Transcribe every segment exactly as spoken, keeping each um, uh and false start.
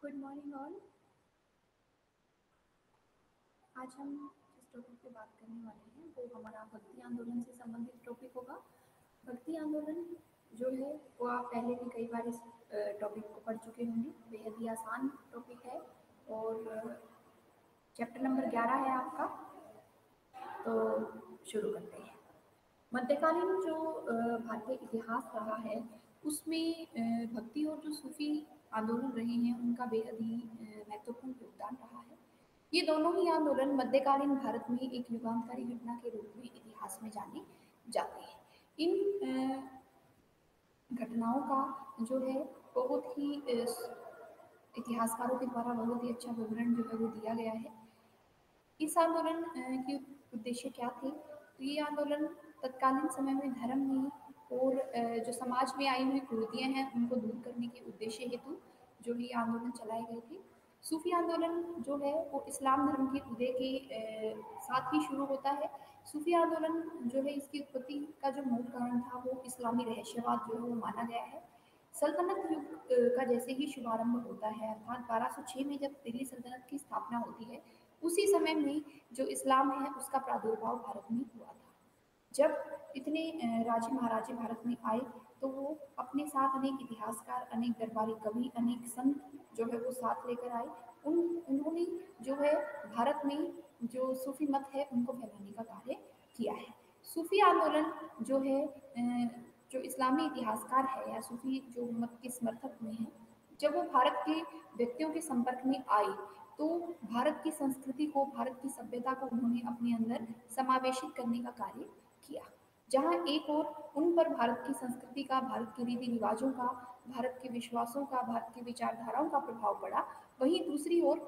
Good morning all. आज हम जिस टॉपिक पे बात करने वाले हैं वो हमारा भक्ति आंदोलन से संबंधित टॉपिक होगा। भक्ति आंदोलन जो है वो आप पहले भी कई बार इस टॉपिक को पढ़ चुके होंगे। बेहद ही आसान टॉपिक है और चैप्टर नंबर ग्यारह है आपका। तो शुरू करते हैं। मध्यकालीन जो भारतीय इतिहास रहा है उसमें भक्ति और जो सूफी आंदोलन रहे हैं उनका बेहद ही महत्वपूर्ण योगदान रहा है। ये दोनों ही आंदोलन मध्यकालीन भारत में एक युगांतकारी घटना के रूप में इतिहास में जाने जाते हैं। इन घटनाओं का जो है बहुत ही इतिहासकारों के द्वारा बहुत ही अच्छा विवरण जो है वो दिया गया है। इस आंदोलन के उद्देश्य क्या थे? तो ये आंदोलन तत्कालीन समय में धर्म में और जो समाज में आई हुई कुरीतियाँ हैं उनको दूर करने के उद्देश्य हेतु जो ये आंदोलन चलाए गए थे। सूफी आंदोलन जो है वो इस्लाम धर्म के उदय के साथ ही शुरू होता है। सूफी आंदोलन जो है इसकी उत्पत्ति का जो मूल कारण था वो इस्लामी रहस्यवाद जो है वो माना गया है। सल्तनत युग का जैसे ही शुभारंभ होता है अर्थात बारह सौ छह में जब दिल्ली सल्तनत की स्थापना होती है उसी समय में जो इस्लाम है उसका प्रादुर्भाव भारत में हुआ था। जब इतने राजे महाराजे भारत में आए तो वो अपने साथ अनेक इतिहासकार, अनेक दरबारी कवि, अनेक संत जो है वो साथ लेकर आए। उन उन्होंने जो है भारत में जो सूफी मत है उनको फैलाने का कार्य किया है। सूफी आंदोलन जो है जो इस्लामी इतिहासकार है या सूफी जो मत के समर्थक हुए हैं जब वो भारत के व्यक्तियों के संपर्क में आए तो भारत की संस्कृति को, भारत की सभ्यता को उन्होंने अपने अंदर समावेशित करने का कार्य किया। जहाँ एक ओर उन पर भारत की संस्कृति का, भारत के रीति रिवाजों का, भारत के विश्वासों का, भारत की विचारधाराओं का प्रभाव पड़ा, वहीं दूसरी ओर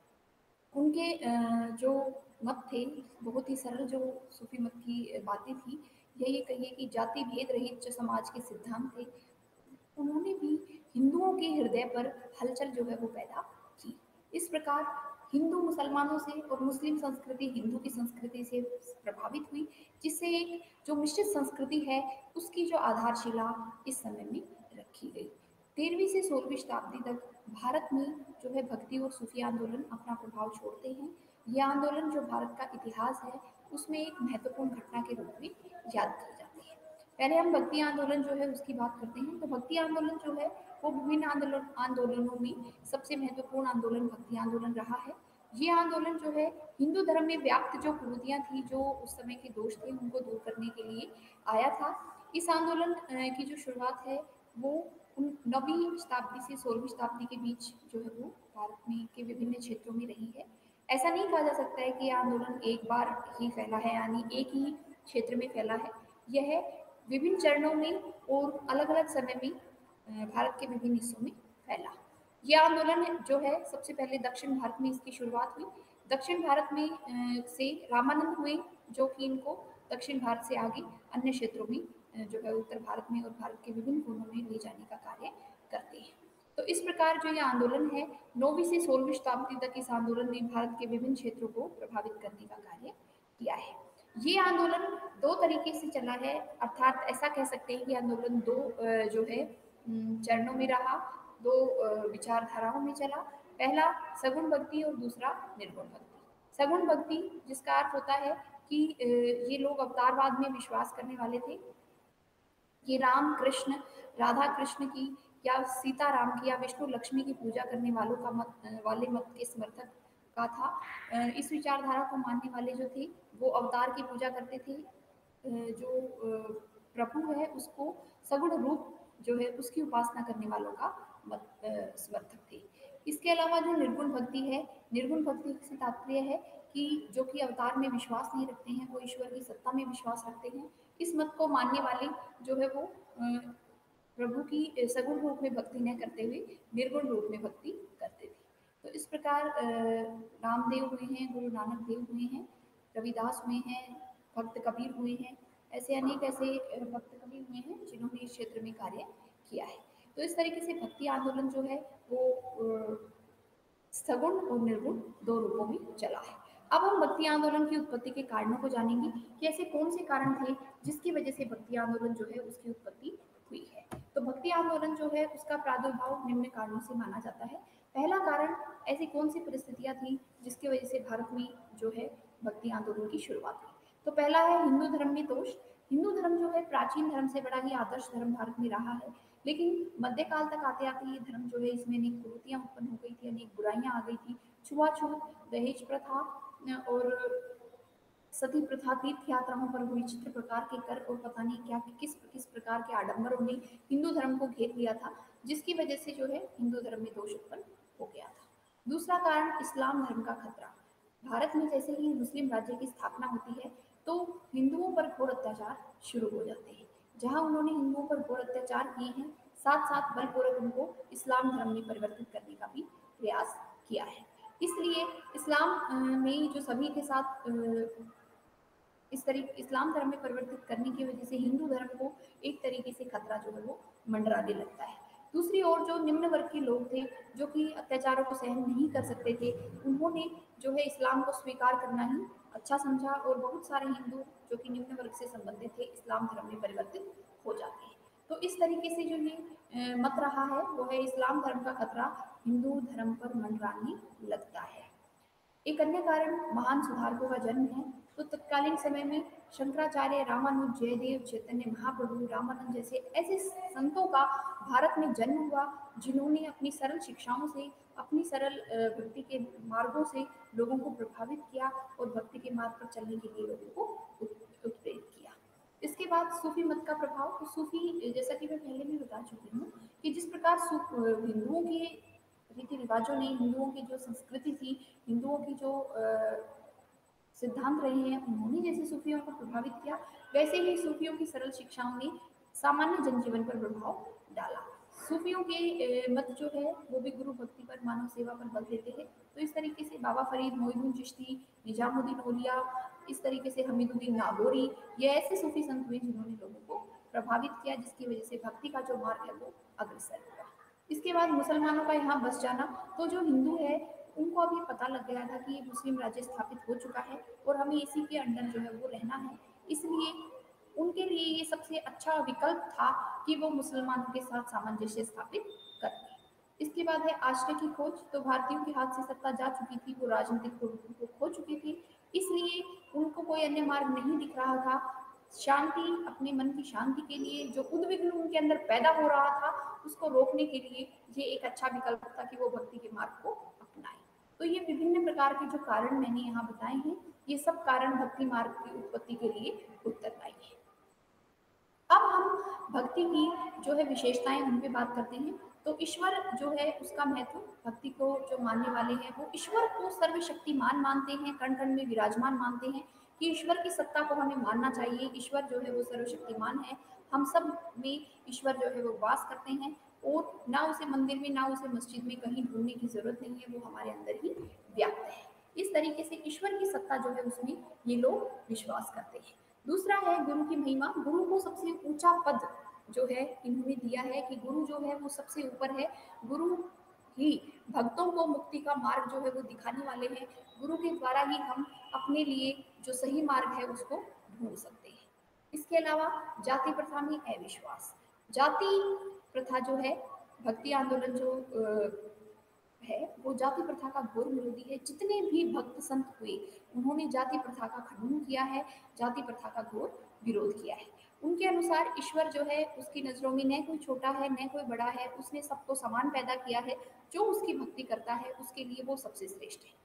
उनके जो मत थे बहुत ही सरल जो सूफी मत की बातें थी या ये कहिए कि जाति भेद रहित जो समाज के सिद्धांत थे उन्होंने भी हिंदुओं के हृदय पर हलचल जो है वो पैदा की। इस प्रकार हिंदू मुसलमानों से और मुस्लिम संस्कृति हिंदू की संस्कृति से प्रभावित हुई जिससे एक जो मिश्रित संस्कृति है उसकी जो आधारशिला इस समय में रखी गई। तेरहवीं से सोलहवीं शताब्दी तक भारत में जो है भक्ति और सूफी आंदोलन अपना प्रभाव छोड़ते हैं। यह आंदोलन जो भारत का इतिहास है उसमें एक महत्वपूर्ण घटना के रूप में याद की जाती है। पहले हम भक्ति आंदोलन जो है उसकी बात करते हैं। तो भक्ति आंदोलन जो है वो विभिन्न आंदोलन आंदोलनों में सबसे महत्वपूर्ण आंदोलन भक्ति आंदोलन रहा है। ये आंदोलन जो है हिंदू धर्म में व्याप्त जो कुरीतियाँ थी, जो उस समय के दोष थे उनको दूर करने के लिए आया था। इस आंदोलन की जो शुरुआत है वो नौवीं शताब्दी से सोलहवीं शताब्दी के बीच जो है वो भारत में के विभिन्न क्षेत्रों में रही है। ऐसा नहीं कहा जा सकता है कि यह आंदोलन एक बार ही फैला है यानी एक ही क्षेत्र में फैला है। यह विभिन्न चरणों में और अलग अलग समय में भारत के विभिन्न हिस्सों में फैला। यह आंदोलन जो है सबसे पहले दक्षिण भारत में इसकी शुरुआत हुई। दक्षिण भारत में से रामानंद हुए जो कि इनको दक्षिण भारत से आगे अन्य क्षेत्रों में जो है उत्तर भारत में और भारत के विभिन्न कोनों में ले जाने का कार्य करते हैं। तो इस प्रकार जो ये आंदोलन है नौवीं से सोलहवीं शताब्दी तक इस आंदोलन ने भारत के विभिन्न क्षेत्रों को प्रभावित करने का कार्य किया है। ये आंदोलन दो तरीके से चला है अर्थात ऐसा कह सकते हैं कि आंदोलन दो जो है चरणों में रहा, दो विचारधाराओं में चला। पहला सगुण भक्ति और दूसरा निर्गुण भक्ति। सगुण भक्ति जिसका अर्थ होता है कि ये लोग अवतारवाद में विश्वास करने वाले थे। ये राम कृष्ण, राधा कृष्ण की या सीता राम की या विष्णु लक्ष्मी की पूजा करने वालों का मत वाले मत के समर्थक का था। इस विचारधारा को मानने वाले जो थे वो अवतार की पूजा करते थे। जो प्रभु है उसको सगुण रूप जो है उसकी उपासना करने वालों का मत समर्थक थे। इसके अलावा जो निर्गुण भक्ति है, निर्गुण भक्ति से तात्पर्य है कि जो कि अवतार में विश्वास नहीं रखते हैं, वो ईश्वर की सत्ता में विश्वास रखते हैं। इस मत को मानने वाले जो है वो प्रभु की सगुण रूप में भक्ति न करते हुए निर्गुण रूप में भक्ति करते थे। तो इस प्रकार रामदेव हुए हैं, गुरु नानक देव हुए हैं, रविदास हुए हैं, भक्त कबीर हुए हैं, ऐसे अनेक ऐसे भक्त कवि हुए हैं जिन्होंने इस क्षेत्र में कार्य किया है। तो इस तरीके से भक्ति आंदोलन जो है वो सगुण और निर्गुण दो रूपों में चला है। अब हम भक्ति आंदोलन की उत्पत्ति के कारणों को जानेंगे कि ऐसे कौन से कारण थे जिसकी वजह से भक्ति आंदोलन जो है उसकी उत्पत्ति हुई है। तो भक्ति आंदोलन जो है उसका प्रादुर्भाव निम्न कारणों से माना जाता है। पहला कारण ऐसी कौन सी परिस्थितियाँ थी जिसकी वजह से भारत में जो है भक्ति आंदोलन की शुरुआत हुई? तो पहला है हिंदू धर्म में दोष। हिंदू धर्म जो है प्राचीन धर्म से बड़ा ही आदर्श धर्म भारत में रहा है, लेकिन मध्यकाल तक आते-आते ये धर्म जो है इसमें अनेक कुरीतियाँ उत्पन्न हो गई थी, अनेक बुराइयाँ आ गई थी। छुआ-छूत, दहेज प्रथा अ, और सती प्रथा, तीर्थ यात्राओं पर हुई चित्र प्रकार के कर और पता नहीं क्या किस किस प्रकार के आडंबरों ने हिंदू धर्म को घेर लिया था, जिसकी वजह से जो है हिंदू धर्म में दोष उत्पन्न हो गया था। दूसरा कारण इस्लाम धर्म का खतरा। भारत में जैसे ही मुस्लिम राज्य की स्थापना होती है, तो हिंदुओं पर घोर अत्याचार शुरू हो जाते हैं। जहाँ उन्होंने हिंदुओं पर घोर अत्याचार किए हैं, साथ-साथ बलपूर्वक उनको इस्लाम धर्म में परिवर्तित करने का भी प्रयास किया है। इसलिए इस्लाम अ, में जो सभी के साथ अ, इस तरीके इस्लाम धर्म में परिवर्तित करने की वजह से हिंदू धर्म को एक तरीके से खतरा जो है वो मंडराने लगता है। दूसरी ओर जो निम्न वर्ग के लोग थे, जो कि अत्याचारों को सहन नहीं कर सकते थे, उन्होंने जो है इस्लाम को स्वीकार करना ही अच्छा समझा और बहुत सारे हिंदू जो कि निम्न वर्ग से संबंधित थे, इस्लाम धर्म में परिवर्तित हो जाते हैं। तो इस तरीके से जो ये अ, मत रहा है, वो है इस्लाम धर्म का खतरा हिंदू धर्म पर मंडराने लगता है। एक अन्य कारण महान सुधारकों का जन्म है। तो तत्कालीन समय में शंकराचार्य, रामानुज, जयदेव, चैतन्य महाप्रभु, रामानंद जैसे ऐसे संतों का भारत में जन्म हुआ, जिन्होंने अपनी सरल शिक्षाओं से, अपनी सरल अ, भक्ति के मार्गों से लोगों को प्रभावित किया और भक्ति के मार्ग पर चलने के लिए लोगों को उत- उत्प्रेरित किया। इसके बाद सूफी मत का प्रभाव। तो सूफी, जैसा कि मैं पहले भी बता चुकी हूँ कि जिस प्रकार सूफ हिंदुओं के रीति रिवाजों ने, हिंदुओं की जो संस्कृति थी, हिंदुओं की जो अ, सिद्धांत रहे हैं, उन्होंने जैसे सूफियों को प्रभावित किया, वैसे ही सूफियों की सरल शिक्षाओं ने सामान्य जनजीवन पर प्रभाव डाला। सूफियों के अ, मत जो है वो भी गुरु भक्ति पर, मानव सेवा पर बल देते हैं। तो इस तरीके से बाबा फरीद, मोइनुद्दीन चिश्ती, निजामुद्दीन औलिया, इस तरीके से हमीदुद्दीन नागौरी, ये ऐसे सूफी संत हुए जिन्होंने लोगों को प्रभावित किया, जिसकी वजह से भक्ति का जो मार्ग है वो अग्रसर हुआ। इसके बाद मुसलमानों का यहाँ बस जाना। तो जो हिंदू है, उनको अभी पता लग गया था कि ये मुस्लिम राज्य स्थापित हो चुका है और हमें इसी के अंडर जो है वो रहना है, इसलिए उनके लिए ये सबसे अच्छा विकल्प था कि वो मुसलमानों के साथ सामंजस्य स्थापित कर लें। इसके बाद है आश्रय की खोज। तो भारतीयों के हाथ से सत्ता जा चुकी थी, वो राजनीतिक प्रभुत्व को खो चुके थे, इसलिए उनको कोई अन्य मार्ग नहीं दिख रहा था। शांति, अपने मन की शांति के लिए जो उद्विग्न उनके अंदर पैदा हो रहा था, उसको रोकने के लिए ये एक अच्छा विकल्प था कि वो भक्ति के मार्ग को अपनाएं। तो ये विभिन्न प्रकार के जो कारण मैंने यहाँ बताए हैं, ये सब कारण भक्ति मार्ग की उत्पत्ति के लिए उत्तरदायी है। अब हम भक्ति की जो है विशेषताएं, उन पे बात करते हैं। तो ईश्वर जो है उसका महत्व, भक्ति को जो मानने वाले हैं वो ईश्वर को सर्वशक्तिमान मानते हैं, कण कण में विराजमान मानते हैं कि ईश्वर की सत्ता को हमें मानना चाहिए। ईश्वर जो है वो सर्वशक्तिमान है, हम सब में ईश्वर जो है वो वास करते हैं और ना उसे मंदिर में, ना उसे मस्जिद में कहीं ढूंढने की जरूरत नहीं है, वो हमारे अंदर ही व्याप्त है। इस तरीके से ईश्वर की सत्ता जो है उसमें ये लोग विश्वास करते हैं। दूसरा है गुरु की महिमा। गुरु को सबसे ऊंचा पद जो है इन्होंने दिया है कि गुरु जो है वो सबसे ऊपर है। गुरु ही भक्तों को मुक्ति का मार्ग जो है वो दिखाने वाले हैं। गुरु के द्वारा ही हम अपने लिए जो सही मार्ग है उसको ढूंढ सकते हैं। इसके अलावा जाति प्रथा में अविश्वास। जाति प्रथा जो है, भक्ति आंदोलन जो अ, है वो जाति प्रथा का घोर विरोधी है। जितने भी भक्त संत हुए, उन्होंने जाति प्रथा का खंडन किया है, जाति प्रथा का घोर विरोध किया है। उनके अनुसार ईश्वर जो है उसकी नजरों में न कोई छोटा है न कोई बड़ा है, उसने सबको समान पैदा किया है। जो उसकी भक्ति करता है उसके लिए वो सबसे श्रेष्ठ है।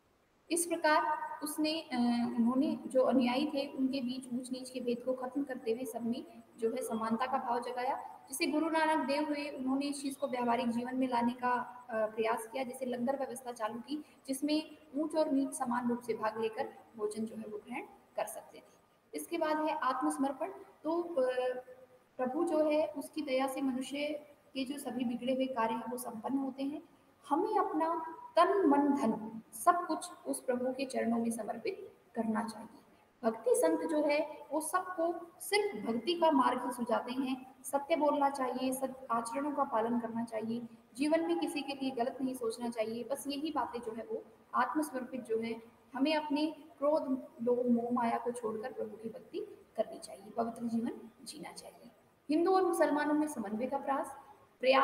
इस प्रकार उसने अ, उन्होंने जो अनुयायी थे उनके बीच ऊंच नीच के भेद को खत्म करते हुए सब में जो है समानता का भाव जगाया। जैसे गुरु नानक देव हुए, उन्होंने इस चीज को व्यावहारिक जीवन में लाने का अ, प्रयास किया। जैसे लंगर व्यवस्था चालू की, जिसमें ऊंच और नीच समान रूप से भाग लेकर भोजन जो है वो ग्रहण कर सकते थे। इसके बाद है आत्मसमर्पण। तो अ, प्रभु जो है उसकी दया से मनुष्य के जो सभी बिगड़े हुए कार्य हैं वो संपन्न होते हैं। हमें अपना तन मन धन सब कुछ उस प्रभु के चरणों में समर्पित करना चाहिए। भक्ति संत जो है वो सबको सिर्फ भक्ति का मार्ग ही सुझाते हैं। सत्य बोलना चाहिए, सत्य आचरणों का पालन करना चाहिए, जीवन में किसी के लिए गलत नहीं सोचना चाहिए। बस यही बातें जो है वो आत्मसमर्पित जो है, हमें अपने क्रोध, लोभ, मोह, माया को छोड़कर प्रभु की भक्ति करनी चाहिए, पवित्र जीवन जीना चाहिए। हिंदू और मुसलमानों में समन्वय का प्रयास प्रयास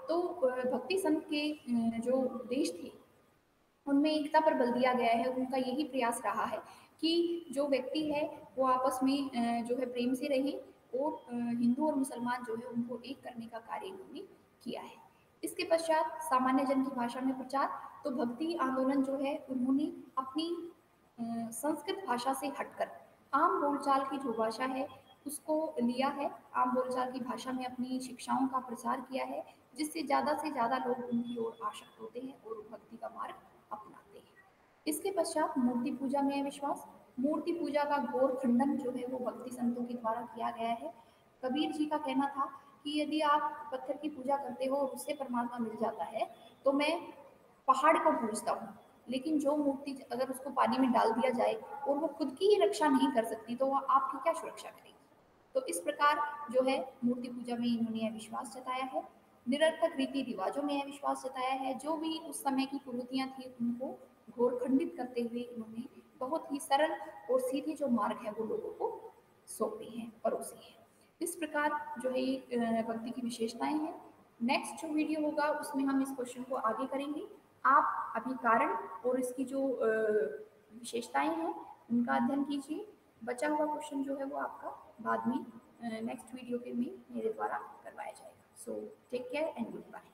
तो अ, भक्ति संत के अ, जो उपदेश थे उनमें एकता पर बल दिया गया है। उनका यही प्रयास रहा है कि जो व्यक्ति है वो आपस में अ, जो है प्रेम से रहें और अ, हिंदू और मुसलमान जो है उनको एक करने का कार्य इन्होंने किया है। इसके पश्चात सामान्य जन की भाषा में प्रचार, तो भक्ति आंदोलन जो है उन्होंने अपनी अ, संस्कृत भाषा से हटकर आम बोलचाल की जो भाषा है उसको लिया है, आम बोलचाल की भाषा में अपनी शिक्षाओं का प्रसार किया है, जिससे ज़्यादा से ज़्यादा लोग उनकी ओर आसक्त होते हैं और भक्ति का मार्ग अपनाते हैं। इसके पश्चात मूर्ति पूजा में विश्वास, मूर्ति पूजा का घोर खंडन जो है वो भक्ति संतों के द्वारा किया गया है। कबीर जी का कहना था कि यदि आप पत्थर की पूजा करते हो और उससे परमात्मा मिल जाता है तो मैं पहाड़ को पूजता हूँ, लेकिन जो मूर्ति अगर उसको पानी में डाल दिया जाए और वो खुद की ही रक्षा नहीं कर सकती तो वह आपकी क्या सुरक्षा करेगी। तो इस प्रकार जो है मूर्ति पूजा में इन्होंने यह विश्वास जताया है। निरर्थक रीति रिवाजों में यह विश्वास जताया है, जो भी उस समय की कुरीतियां थी उनको घोर खंडित करते हुए इन्होंने बहुत ही सरल और सीधे जो मार्ग है वो लोगों को सौंपे हैं, परोसे हैं। इस प्रकार जो है ये अ, भक्ति की विशेषताएं हैं। नेक्स्ट जो वीडियो होगा उसमें हम इस क्वेश्चन को आगे करेंगे। आप अभी कारण और इसकी जो अ, विशेषताएं हैं उनका अध्ययन कीजिए। बचा हुआ क्वेश्चन जो है वो आपका बाद में नेक्स्ट वीडियो के में मेरे द्वारा करवाया जाएगा। So take care and good bye.